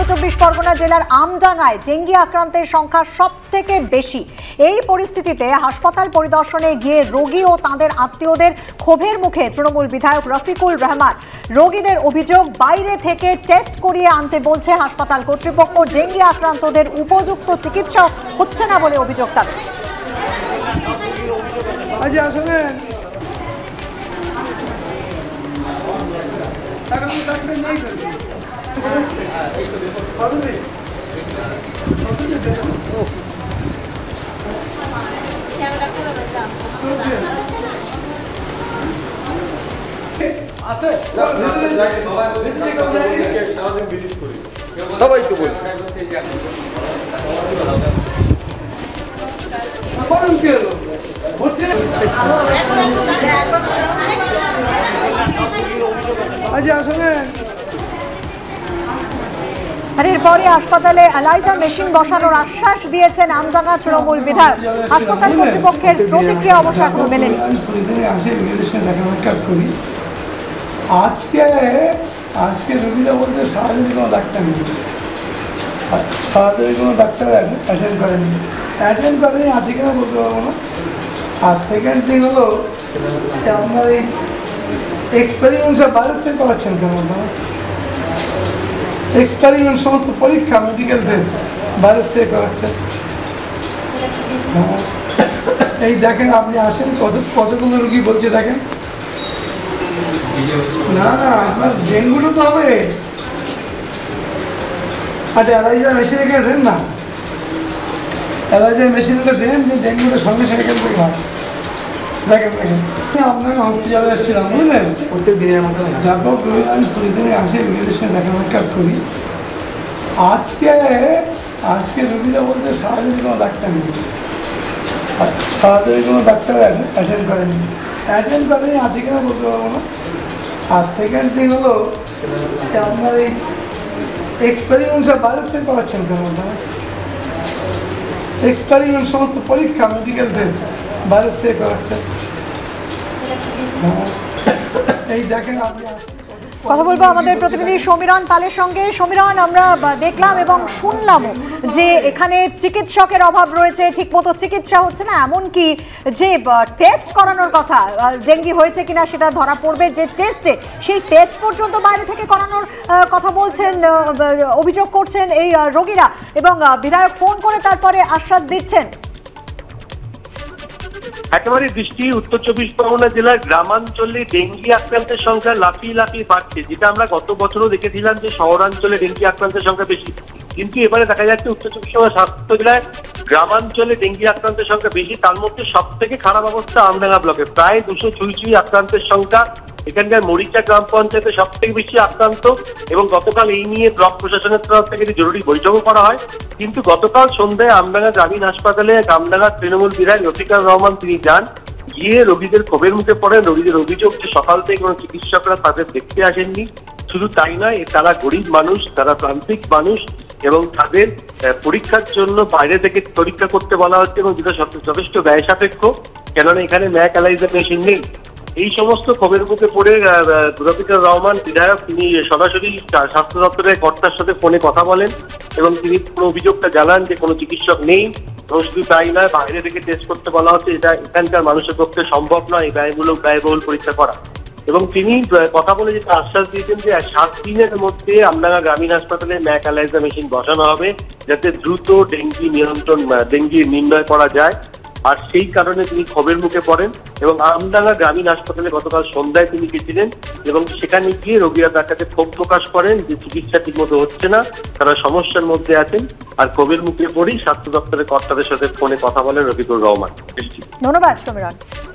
চব্বিশ পরগনা জেলার আমডাঙ্গায় ডেঙ্গি আক্রান্তের সংখ্যা সবথেকে বেশি। এই পরিস্থিতিতে হাসপাতাল পরিদর্শনে গিয়ে রোগী ও তাঁদের আত্মীয়দের ক্ষোভের মুখে তৃণমূল বিধায়ক রফিকুল রহমান। রোগীদের অভিযোগ, বাইরে থেকে টেস্ট করিয়ে আনতে বলছে হাসপাতাল কর্তৃপক্ষ। ডেঙ্গি আক্রান্তদের উপযুক্ত চিকিৎসা হচ্ছে না বলে অভিযোগ তাদের। আর এরপরে হাসপাতালে এলাইজা মেশিন বসানোর আশ্বাস দিয়েছেন আমডাঙ্গা তৃণমূল বিধায়ক। হাসপাতাল কর্তৃপক্ষের প্রতিক্রিয়া অবশ্য এখনো মেলেনি। আজকে রোগীরা বলতে সারাদিন কোনো ডাক্তার নেই, সারাদিন কোনো ডাক্তার অ্যাটেন্ড করেনি, আছে কিনা বলতে পারবো না। আর সেকেন্ড থিং হলো আপনার এই এক্সপেরিমেন্টটা বাইরের থেকে করাচ্ছেন কেন? এক্সপেরিমেন্ট সমস্ত পরীক্ষা মেডিকেল টেস্ট বাইরের থেকে করাচ্ছেন। এই দেখেন, আপনি আসেন, কতগুলো রুগী বলছে দেখেন। না না, আপনার ডেঙ্গুটা তো হবে। আচ্ছা, এলাইজা মেশিন এখানে দেন না, এলাইজা মেশিনটা দেন যে ডেঙ্গুটা সঙ্গে সঙ্গে এখান থেকে হয়। দেখেন দেখেন, আপনাকে হসপিটালে এসেছিলাম বুঝলেন, প্রত্যেক দিনের মতো। তারপর আমি প্রতিদিনে আসি, রুগীদের সঙ্গে দেখা সাক্ষাৎ করি। আজকে রুগীরা বলতে সারাদিন কোনো ডাক্তার নেই, সারাদিন কোনো ডাক্তার অ্যাটেন্ড করেনি, আছে কিনা বলতে পারবো না। আর সেকেন্ড থিং হলো আপনার এই এক্সপেরিমেন্টটা বাইরের থেকে করাচ্ছেন কেন? এক্সপেরিমেন্ট সমস্ত পরীক্ষা মেডিকেল টেস্ট বাইরের থেকে করাচ্ছেন। এই দেখেন, আপনি কথা বলবো আমাদের প্রতিনিধি সমীরণ পালের সঙ্গে। সমীরণ, আমরা দেখলাম এবং শুনলামও যে এখানে চিকিৎসকের অভাব রয়েছে, ঠিকমতো চিকিৎসা হচ্ছে না, এমনকি যে টেস্ট করানোর কথা, ডেঙ্গি হয়েছে কিনা সেটা ধরা পড়বে যে টেস্টে, সেই টেস্ট পর্যন্ত বাইরে থেকে করানোর কথা বলছেন, অভিযোগ করছেন এই রোগীরা, এবং বিধায়ক ফোন করে তারপরে আশ্বাস দিচ্ছেন। একেবারে দৃষ্টি উত্তর চব্বিশ পরগনা জেলার গ্রামাঞ্চলে ডেঙ্গি আক্রান্তের সংখ্যা লাফিয়ে লাফিয়ে বাড়ছে, যেটা আমরা গত বছরও দেখেছিলাম যে শহরাঞ্চলে ডেঙ্গি আক্রান্তের সংখ্যা বেশি, কিন্তু এবারে দেখা যাচ্ছে উত্তর চব্বিশ পরগনা স্বাস্থ্য জেলায় গ্রামাঞ্চলে ডেঙ্গি আক্রান্তের সংখ্যা বেশি। তার মধ্যে সব থেকে খারাপ অবস্থা আমডাঙ্গা ব্লকে, প্রায় 200 ছুঁই আক্রান্তের সংখ্যা। এখানকার মরিচা গ্রাম পঞ্চায়েতে সব থেকে বেশি আক্রান্ত, এবং গতকাল এই নিয়ে ব্লক প্রশাসনের তরফ থেকে জরুরি বৈঠকও করা হয়। কিন্তু গতকাল সন্ধ্যায় আমডাঙ্গা গ্রামীণ হাসপাতালে আমডাঙ্গা তৃণমূল বিধায়ক রফিকুল রহমান তিনি যান, গিয়ে রোগীদের ক্ষোভের মুখে পড়েন। রোগীদের অভিযোগ যে সকাল থেকে কোনো চিকিৎসকরা তাদের দেখতে আসেননি। শুধু তাই নয়, তারা গরিব মানুষ, তারা প্রান্তিক মানুষ, এবং তাদের পরীক্ষার জন্য বাইরে থেকে পরীক্ষা করতে বলা হচ্ছে, এবং যেটা যথেষ্ট ব্যয় সাপেক্ষ, কেননা এখানে ম্যাক এলাইজা মেশিন নেই। এই সমস্ত ক্ষোভের মুখে পড়ে রফিকুল রহমান বিধায়ক তিনি সরাসরি স্বাস্থ্য দপ্তরের কর্তার সাথে ফোনে কথা বলেন, এবং তিনি কোনো অভিযোগটা জানান যে কোনো চিকিৎসক নেই। এবং শুধু তাই নয়, বাইরে থেকে টেস্ট করতে বলা হচ্ছে, এটা এখানকার মানুষের পক্ষে সম্ভব নয় এই ব্যয়বহুল পরীক্ষা করা। এবং তিনি কথা বলে যেটা আশ্বাস দিয়েছেন যে 7 দিনের মধ্যে আমডাঙ্গা গ্রামীণ হাসপাতালে ম্যাক এলাইজা মেশিন বসানো হবে, যাতে দ্রুত ডেঙ্গি নির্ণয় করা যায়। আর সেই কারণে তিনি ক্ষোভের মুখে পড়েন, এবং আমডাঙ্গা গ্রামীণ হাসপাতালে গতকাল সন্ধ্যায় তিনি গেছিলেন, এবং সেখানে গিয়ে রোগীরা তার কাছে ক্ষোভ প্রকাশ করেন যে চিকিৎসা ঠিকমতো হচ্ছে না, তারা সমস্যার মধ্যে আছেন। আর ক্ষোভের মুখে পড়েই স্বাস্থ্য দপ্তরের কর্তাদের সাথে ফোনে কথা বলেন রফিকুল রহমান। ধন্যবাদ সমীরণ।